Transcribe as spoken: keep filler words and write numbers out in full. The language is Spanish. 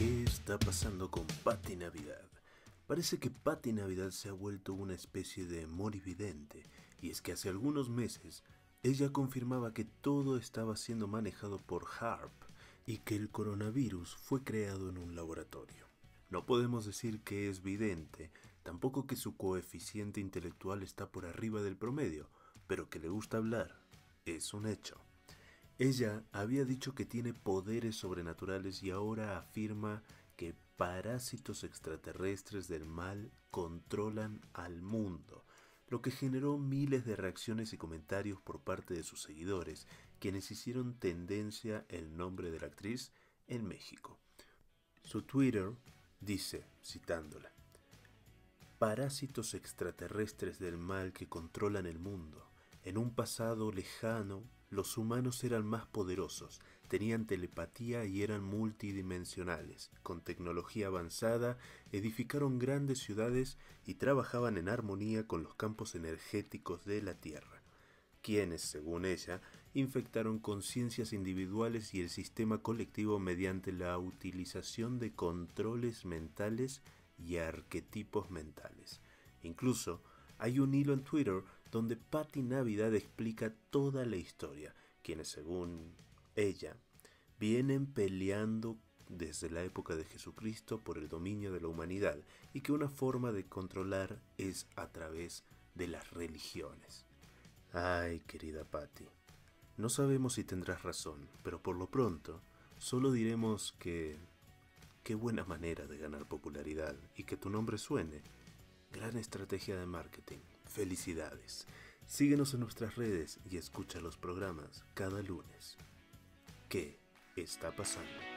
¿Qué está pasando con Pati Navidad? Parece que Pati Navidad se ha vuelto una especie de morividente, y es que hace algunos meses ella confirmaba que todo estaba siendo manejado por HAARP y que el coronavirus fue creado en un laboratorio. No podemos decir que es vidente, tampoco que su coeficiente intelectual está por arriba del promedio, pero que le gusta hablar es un hecho. Ella había dicho que tiene poderes sobrenaturales y ahora afirma que parásitos extraterrestres del mal controlan al mundo, lo que generó miles de reacciones y comentarios por parte de sus seguidores, quienes hicieron tendencia el nombre de la actriz en México. Su Twitter dice, citándola: parásitos extraterrestres del mal que controlan el mundo. En un pasado lejano, los humanos eran más poderosos, tenían telepatía y eran multidimensionales. Con tecnología avanzada, edificaron grandes ciudades y trabajaban en armonía con los campos energéticos de la Tierra, quienes, según ella, infectaron conciencias individuales y el sistema colectivo mediante la utilización de controles mentales y arquetipos mentales. Incluso, hay un hilo en Twitter donde Pati Navidad explica toda la historia, quienes según ella vienen peleando desde la época de Jesucristo por el dominio de la humanidad y que una forma de controlar es a través de las religiones. Ay, querida Pati, no sabemos si tendrás razón, pero por lo pronto solo diremos que qué buena manera de ganar popularidad y que tu nombre suene. Gran estrategia de marketing. Felicidades. Síguenos en nuestras redes y escucha los programas cada lunes. ¿Qué está pasando?